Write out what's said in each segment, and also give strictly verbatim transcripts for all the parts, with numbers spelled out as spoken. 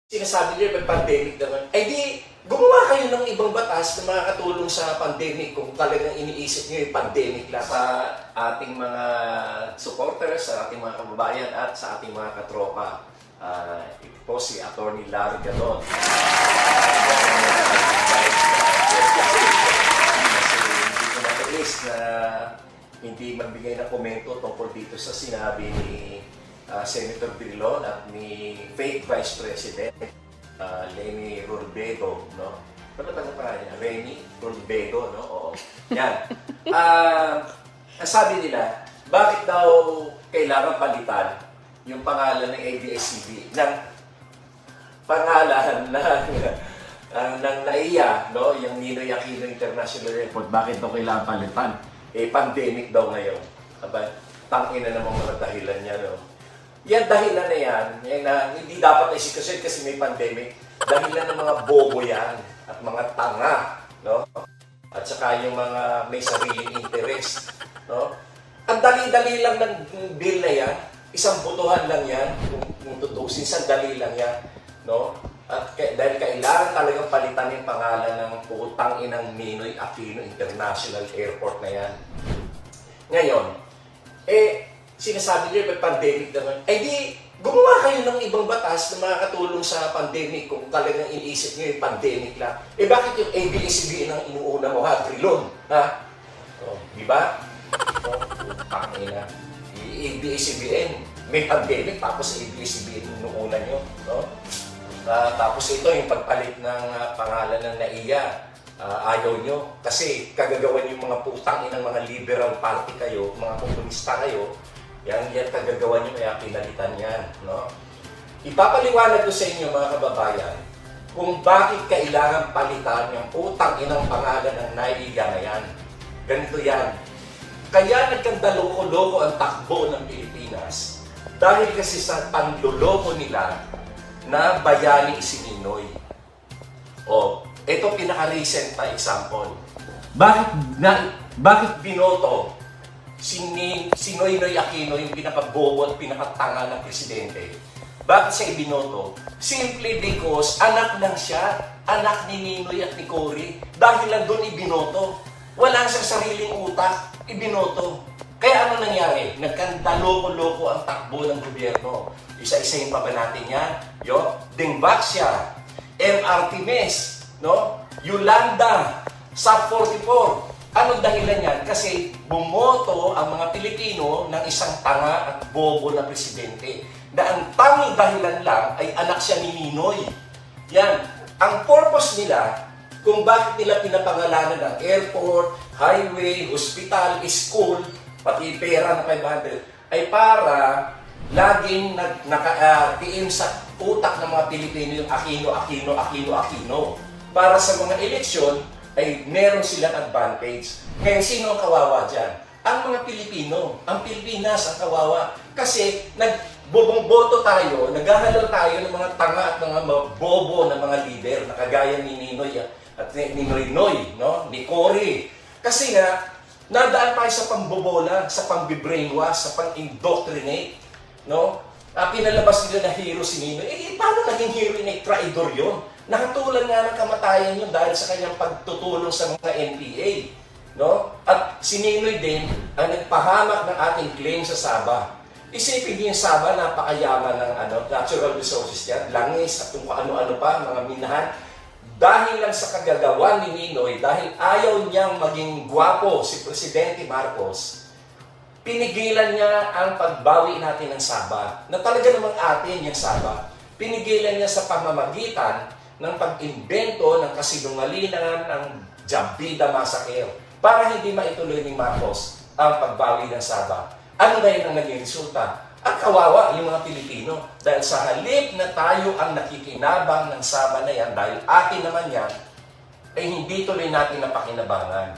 Sinasabi niyo may pandemic naman. Eh di, gumawa kayo ng ibang batas na makakatulong sa pandemic kung talagang iniisip niyo yung pandemic lang. Sa ating mga supporters, sa ating mga kababayan at sa ating mga katropa, uh, ito po si Attorney Larry Gadon. Uh, Kasi hindi ko na-release na hindi magbigay ng komento tungkol dito sa sinabi ni Uh, Senator Drilon at ni fake Vice President uh, Leni Robredo, no? Ano ba ang pangalan niya? Reni Robredo, no? Oo. Yan. Uh, ang sabi nila, bakit daw kailangan palitan yung pangalan ng A B S C B B ng pangalan ng uh, ng N A I A, no? Yung Ninoy Aquino International Airport, bakit daw kailangan palitan? Eh, pandemic daw ngayon. Aba, tangin na namang mga dahilan niya, no? Yan dahilan na yan, yan na hindi dapat na isikasin kasi may pandemic. Dahilan ng mga bobo yan at mga tanga, no? At saka yung mga may sariling interest, no? Ang dali-dali lang ng bill na yan, isang botohan lang yan, kung, kung tutusin, sandali lang yan, no? At dahil kailangan talagang palitan yung pangalan ng putang inang Ninoy Aquino International Airport na yan. Ngayon, eh, sinasabi niyo may pandemic naman. Eh di, gumawa kayo ng ibang batas na makakatulong sa pandemic kung talagang iniisip niyo yung pandemic lang. Eh bakit yung A B S C B B ang inuuna mo, ha? Drilon, ha? O, di ba? O, putang ina. A B S C B N, may pandemic, tapos A B S C B B ang inuuna nyo, no? Uh, tapos ito, yung pagpalit ng uh, pangalan ng N A I A. Uh, ayaw nyo. Kasi kagagawan yung mga putang inang mga liberal party kayo, mga komunista kayo, yan, yan kagagawa nyo, kaya pinalitan yan, no? Ipapaliwanag ko sa inyo, mga kababayan, kung bakit kailangan palitan yung putang inang pangalan ng N A I A na yan. Ganito yan. Kaya nagkandaloko-loko ang takbo ng Pilipinas dahil kasi sa panloloko nila na bayani si Ninoy. O, ito pinaka-recent na example. Bakit, na, bakit binoto si, si Noynoy Aquino, yung pinakabobo at pinakatanga ng presidente? Bakit siya ibinoto? Simply because anak lang siya, anak ni Ninoy at ni Cory. Dahil lang doon ibinoto. Wala siyang sariling utak, ibinoto. Kaya ano nangyari? Nagkandaloko-loko ang takbo ng gobyerno. Isa-isahin pa ba natin yan? Yo, Dingbak siya, M R T Mes, no? Yolanda, S A P forty-four. Anong dahilan yan? Kasi bumoto ang mga Pilipino ng isang tanga at bobo na presidente. Na ang tanging dahilan lang ay anak siya ni Ninoy. Yan. Ang purpose nila, kung bakit nila pinapangalanan ng airport, highway, hospital, school, pati pera na five hundred, ay para laging nakatiim sa utak ng mga Pilipino yung Aquino, Aquino, Aquino, Aquino. Para sa mga eleksyon, ay meron silang advantage. Kaya sino ang kawawa dyan? Ang mga Pilipino. Ang Pilipinas ang kawawa. Kasi nagbobong-boto tayo, naghahalal tayo ng mga tanga at mga bobo na mga leader na kagaya ni Ninoy at ni Noynoy, no? Ni Cory. Kasi nga, nadaan tayo sa pambobola, sa pambibrainwash, sa pang-indoctrinate, no? Uh, pinalabas nila na hero si Ninoy. Eh, paano naging hero na traidor yun? Nakatulan nga ng kamatayan yun dahil sa kanyang pagtutulong sa mga N P A, no? At si Ninoy din ang nagpahamak ng ating claim sa Sabah. Isipin niyo yung Sabah, napakayaman ng ano, natural resources niya, langis at kung ano-ano pa, mga minahan. Dahil lang sa kagagawan ni Ninoy, dahil ayaw niyang maging gwapo si Presidente Marcos, pinigilan niya ang pagbawi natin ng Sabah, na talaga namang atin yung Sabah. Pinigilan niya sa pamamagitan ng pag-imbento ng kasinungalingan ng Jabida Massacre para hindi maituloy ni Marcos ang pagbawi ng Sabah. Ano ngayon ang naging resulta? At kawawa yung mga Pilipino dahil sa halip na tayo ang nakikinabang ng Sabah na yan dahil atin naman yan, ay hindi tuloy natin napakinabangan.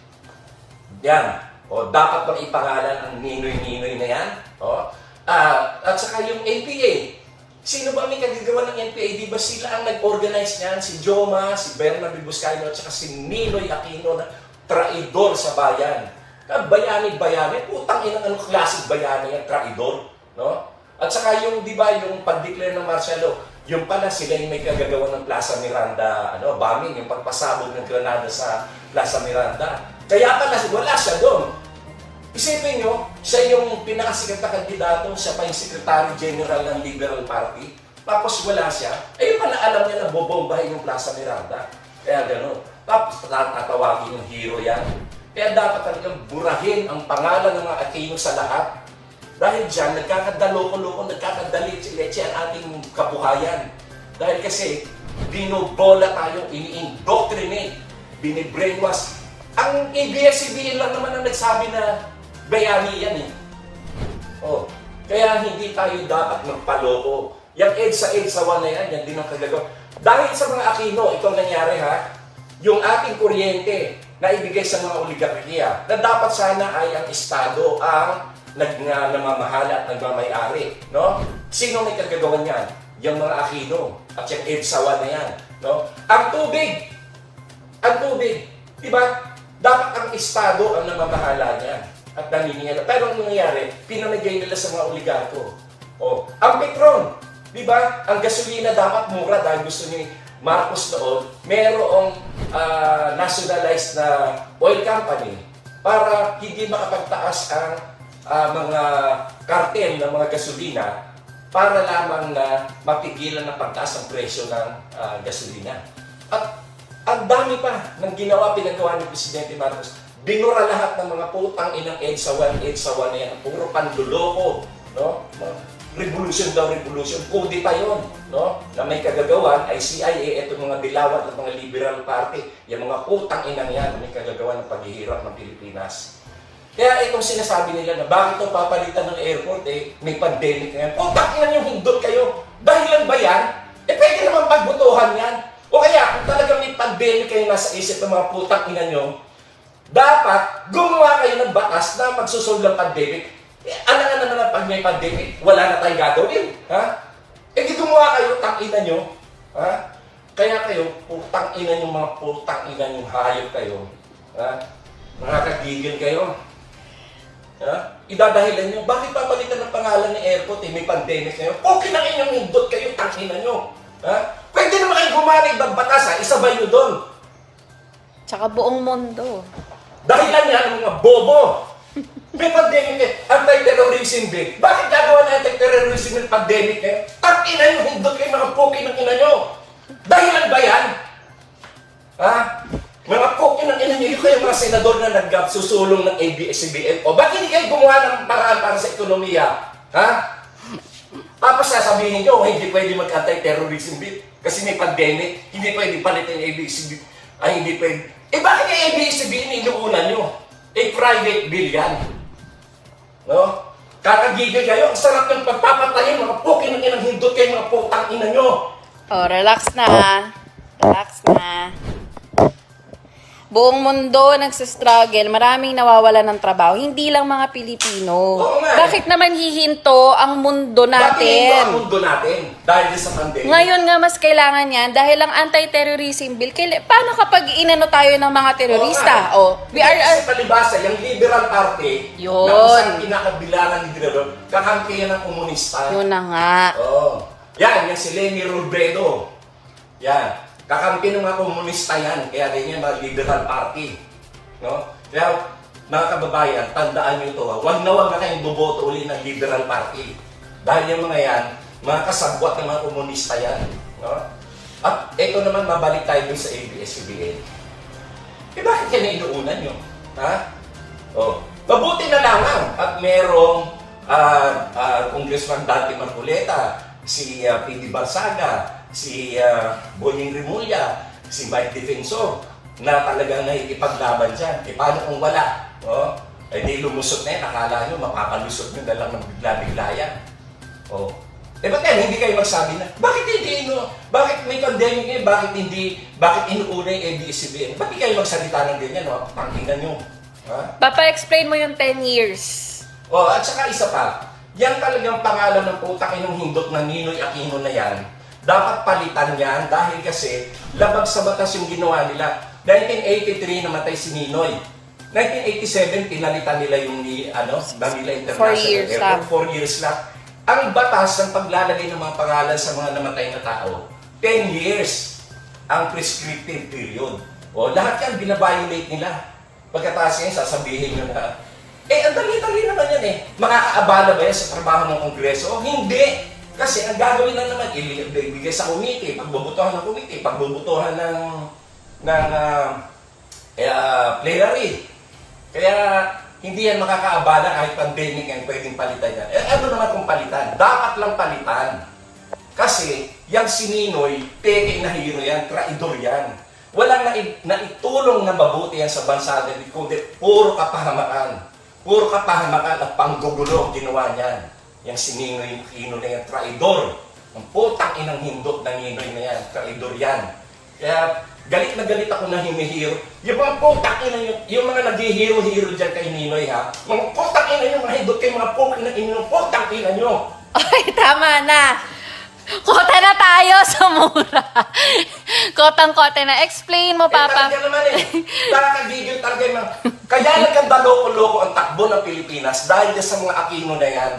Yan. O, dapat bang ipangalan ang Ninoy-Ninoy na yan? O, uh, at saka yung N P A. Sino ba may kagagawa ng N P A? Di ba sila ang nag-organize niyan? Si Joma, si Bernard Buscaino, at saka si Ninoy Aquino na traidor sa bayan. Bayani-bayani, putang inang anong klaseng bayani yan, traidor. No? At saka yung, di ba, yung pag-declare ng martial law, Yung pala sila yung may kagagawa ng Plaza Miranda, ano, bombing, yung pagpasabog ng granada sa Plaza Miranda. Kaya pala wala siya doon. Isipin nyo, siya yung pinakasikat na kandidato, siya pa yung Secretary General ng Liberal Party. Tapos wala siya. Ayun pala alam niya na bobombahin yung Plaza Miranda. Kaya gano'n. Tapos tatawagin yung hero yan. Kaya dapat talagang burahin ang pangalan ng mga Aquino sa lahat. Dahil dyan, nagkakadaloko-loko, nagkakadalitsi-litsi ang ating kabuhayan. Dahil kasi, binobola tayo, ini-indoctrinate, binibrainwash. Ang A B S C B N lang naman ang nagsabi na bayani yan eh. Oh, kaya hindi tayo dapat magpaloko. Yung EDSA, EDSA one na yan, yan din ang kagagawa. Dahil sa mga Aquino, itong nangyari ha, yung ating kuryente na ibigay sa mga oligarkiya, na dapat sana ay ang Estado ang nag, uh, namamahala at nagmamayari. No? Sino may kagagawa niyan? Yung mga Aquino at yung EDSA one na yan. No? Ang tubig! Ang tubig! Diba? Dapat ang Estado ang namamahala niyan at naniningala. Pero ang nangyayari, pinamigay nila sa mga oligarko. O, ang Petron! Diba? Ang gasolina dapat mura dahil gusto ni Marcos noon, merong uh, nationalized na oil company para hindi makapagtaas ang uh, mga kartel ng mga gasolina para lamang na mapigilan ng pagtaas ng presyo ng uh, gasolina. At ang dami pa ng ginawa, pinagawa ni Presidente Marcos. Binura lahat ng mga putang inang EDSA one, EDSA one na yan. Puro panduloko. No? Revolution daw, revolution. Kudita yun, no? Na may kagagawan ay C I A, ito mga dilawat ng mga liberal party, yung mga putang inang yan, may kagagawan ng paghihirap ng Pilipinas. Kaya itong sinasabi nila na bakit ito papalitan ng airport, eh, may pandemic ngayon. Putang ina yung hindot kayo. Dahilan ba yan? Eh, pwede naman pagbutuhan yan. O kaya, kung talagang may pandemic kayo nasa isip ng mga putang ina nyo, dapat gumawa kayo ng batas na magsusolve ng pandemic. Eh, alam nga naman na pag may pandemic, wala na tayong gagawin. Ha? Eh, di gumawa kayo, tang-ina nyo. Ha? Kaya kayo, putang-ina nyo, mga putang-ina nyo, hayop kayo. Ha? Nakakagigil kayo. Ha? Idadahilan nyo, bakit papalitan ng pangalan ng airport eh, may pandemic ngayon? Okay lang inyong indot kayo, tang-ina nyo. Ha? Pwede naman kayo gumawa ng batas, ha? Isabay nyo doon. Tsaka buong mundo. Dahilan yan ng mga bobo. May pandemic eh, anti-terrorism bill. Bakit gagawa na anti-terrorism ng pandemic eh? Tang-ina yung hindot kayo, mga puki ng ina nyo. Dahilan ba yan? Ha? Mga puki ng ina nyo, yung kayo mga senador na nagsusulong ng A B S C B N. O bakit hindi kayo gumawa ng paraan para sa ekonomiya? Ha? Tapos sasabihin nyo, hindi pwede mag-anti-terrorism bill kasi may pandemic, hindi pwede palitin yung A B S C B N. Ay, hindi pwede. Eh bakit yung A B S C B N inuunan nyo? Eh, private bill yan. No? Kakagigil kayo. Ang sarap ng pagpapatayin. Mga pukin ng inang hindot kayo. Mga putang ina nyo. Oh, relax na. Relax na. Buong mundo nagsistruggle. Maraming nawawala ng trabaho. Hindi lang mga Pilipino. Oo nga. Bakit naman hihinto ang mundo Bakit hihinto ang natin? mundo natin? Dahil sa pandemic. Ngayon nga mas kailangan yan dahil ang anti-terrorism bill. Kaila- Paano kapag inano tayo ng mga terorista? Oo nga. Oh, we are... Kasi palibasa, yung Liberal Party, Yun. na kung saan kinakabilangan ni Liberal, kakampi yan ng komunista. Yun na nga. Oo. Yan, yan si Leni Robredo. Yan. Kakampi ng mga komunista yan, kaya ganyan mga Liberal Party. No? Kaya, mga kababayan, tandaan nyo ito, huwag na huwag na kayong boboto uli ng Liberal Party. Dahil yung mga yan, mga kasabwat ng mga komunista yan. No? At ito naman, mabalik tayo dun sa A B S C B N. Eh bakit yan na inuunan nyo? Ha? Oh. Mabuti na lamang at merong uh, uh, Congressman Dante Marcoleta, si uh, P D Barsaga, si uh, Boying Rimulya, si Mike Defensor, na talagang nakikipaglaban dyan. E paano kung wala? Oh, eh di lumusot na yan, akala nyo, mapapalusot nyo na lang ng bigla-bigla yan. Oh. Eh ba't yan, hindi kayo magsabi na, bakit hindi, no? Bakit may pandemic ngayon, bakit hindi, bakit inuuna yung A B S C B N? Ba't hindi kayo magsalita ng ganyan, no? Tangkinan nyo. Ha? Papa-explain mo yung ten years. Oh, at saka isa pa, yan talagang pangalan ng putang inong hindot na Ninoy Aquino na yan, dapat palitan yan dahil kasi labag sa batas yung ginawa nila. nineteen eighty-three namatay si Ninoy. nineteen eighty-seven pinalitan nila yung ni ano, Manila International Four years Airport. lang. Four years lang. Ang batas ng paglalagay ng mga pangalan sa mga namatay na tao, ten years ang prescriptive period. O, lahat yan binabiolate nila. Pagkatapos yan, sasabihin nyo na, eh, ang dali-dali naman yan eh. Makakaabala ba yan sa trabaho ng Kongreso? O, hindi. Kasi ang gagawin lang naman, ibigay sa committee, pagbubutuhan ng committee, pagbubutuhan ng, ng uh, uh, plenary. Kaya, hindi yan makakaabala kahit pandemic yan, pwedeng palitan yan. Eh, ano naman kung palitan? Dapat lang palitan. Kasi, yung si Ninoy, peke na hero yan, traidor yan. Walang nai- naitulong na mabuti yan sa bansa natin, kundi puro kapahamakan. Puro kapahamakan at panggugulo ang ginawa niyan. Yung si Ninoy Aquino na yan, traidor. Ang putang inang hindot ng Ninoy na yan, traidor yan. Kaya galit na galit ako na hinihiro. Yung mga putang ina yung, yung mga naghihiro-hiro dyan kay Ninoy ha, mga putang ina yung mga hindot kay mga putang ina yung putang ina nyo. Ay, tama na. Kota na tayo sa mura. Kotang-kote na. Explain mo, Eh, Papa. talaga naman eh. Nakakagigil talaga yung mga... Kaya nagkandaloko-loko ang takbo ng Pilipinas dahil sa mga Aquino na yan.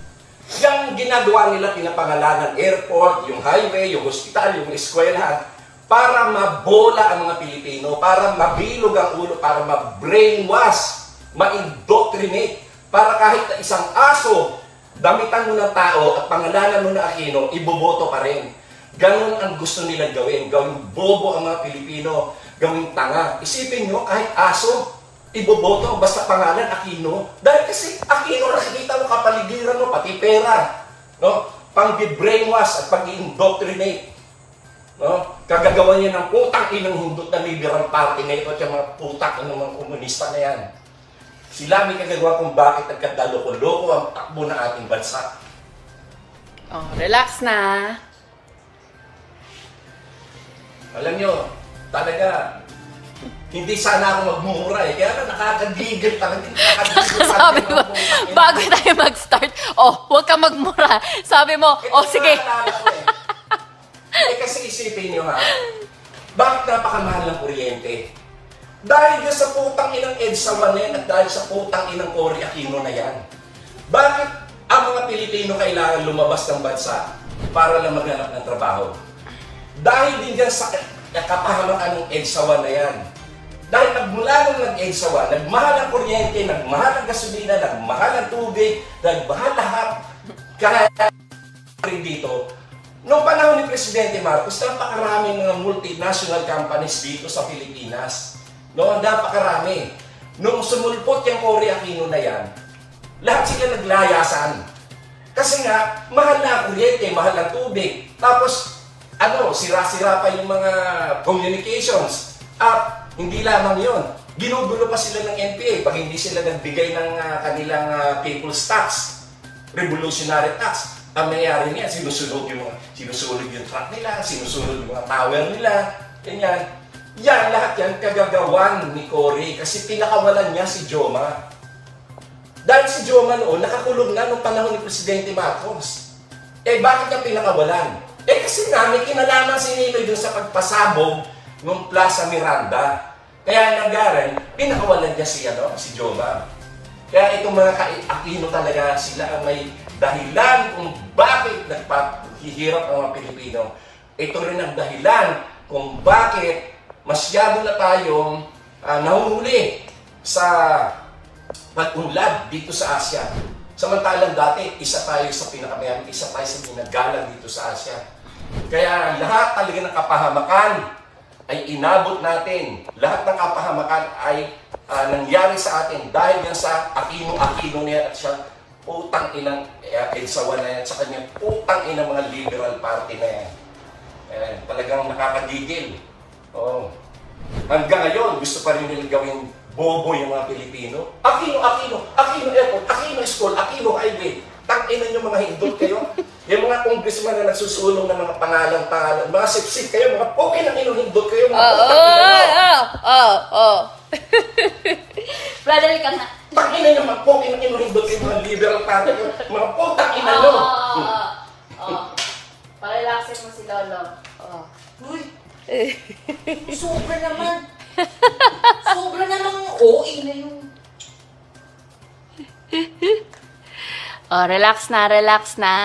Yung ginagawa nila, pinapangalanan airport, yung highway, yung hospital, yung eskwelahan, para mabola ang mga Pilipino, para mabilog ang ulo, para ma-brainwash, ma-indoctrinate, para kahit na isang aso, damitan mo ng tao at pangalanan mo na Aquino, iboboto pa rin. Ganon ang gusto nilang gawin. Gawing bobo ang mga Pilipino. Gawing tanga. Isipin nyo, kahit aso, iboboto basta pangalan Aquino. Dahil kasi Aquino, nakikita mo kapaligiran mo, pati pera. No? Pang-brainwash at pag-indoctrinate. No? Kagagawa niya ng putang inang hindot na liberal party na ito at yung mga putak ng mga komunista na yan. Sila may kagagawa kung bakit nagkadaloko-loko ang takbo ng ating bansa. Oh, relax na. Alam nyo, talaga, hindi sana ako magmumura eh. Kaya na nakakagigil talaga. Nakakagigil Sabi mo, bago tayo mag-start, oh, huwag ka magmura. Sabi mo, oh, sige. Eh. eh kasi isipin nyo ha, bakit napakamahal ng kuryente? Dahil sa putang inang Edsa Wanen at dahil sa putang inang Cory Aquino na yan. Bakit ang mga Pilipino kailangan lumabas ng bansa para lang maghanap ng trabaho? Dahil din dyan sa kapahamakan ng Edsa Wanen na yan. Dahil nagmula nung nag-Edsa Wanen, nagmahal ang kuryente, nagmahal ang gasolina, nagmahal ang tubig, nagmahal lahat. Kaya rin dito, noong panahon ni Presidente Marcos, napakaraming mga multinational companies dito sa Pilipinas. No, napakarami. Nung sumulpot yung Cory Aquino na yan, lahat sila naglayasan. Kasi nga, mahal na ang kuryente, mahal ang tubig. Tapos, ano, sira-sira pa yung mga communications. At hindi lamang yun. Ginugulo pa sila ng N P A pag hindi sila nagbigay ng uh, kanilang uh, people's tax, revolutionary tax. Ang mayayari niya, sinusunod yung mga, sinusunod yung truck nila, sinusunod yung mga tower nila, ganyan. Yan, lahat yan kagagawan ni Cory kasi pinakawalan niya si Joma. Dahil si Joma noon, nakakulong na noong panahon ni Presidente Marcos. Eh, bakit niya pinakawalan? Eh, kasi nga, may kinalaman si Ninoy dun sa pagpasabog ng Plaza Miranda. Kaya nagaran, pinakawalan niya si, ano, si Joma. Kaya itong mga Aquino talaga, sila ang may dahilan kung bakit nagpahihirap ang mga Pilipino. Ito rin ang dahilan kung bakit masyado na tayong uh, nahuhuli sa pag-unlad dito sa Asia. Samantalang dati, isa tayo sa pinakamayaman, isa tayo sa pinagalang dito sa Asia. Kaya lahat talaga ng kapahamakan ay inabot natin. Lahat ng kapahamakan ay uh, nangyari sa atin dahil yan sa Aquino-Aquino niya at siya putang inang uh, Edsa Wanen na yan sa kanyang putang inang mga liberal party na yan. Eh, talagang nakakagigil. Oh. Hanggang ngayon, gusto pa rin nilang gawing bobo yung mga Pilipino. Aquino, Aquino, Aquino Airport, Aquino School, Aquino Highway. Tang-ina nyo mga hindot kayo. Yung mga congressman na nagsusulong ng mga pangalan-pangalan, mga sip-sip kayo, mga poke ng inong hindot kayo, mga Oh, putang ina nyo. oh, oh, oh. Brother, ka na. Tang-ina nyo, mga poke ng inong hindot kayo, mga liberal party kayo, mga putang ina nyo. Oo, oo, oo. Oh. Parelaxin mo si Lolo. Oh. Uy! Sobra naman! Sobra namang O A na yung... Oh, relax na, relax na.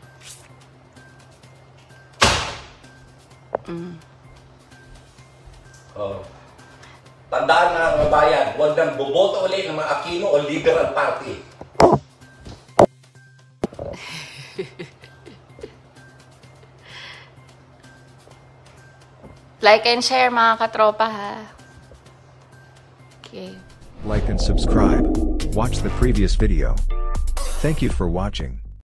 Oh. Tandaan na mga bayan, huwag nang boboto ulit ng mga Aquino o Liberal Party. Like and share mga katropa ha. Okay. Like and subscribe. Watch the previous video. Thank you for watching.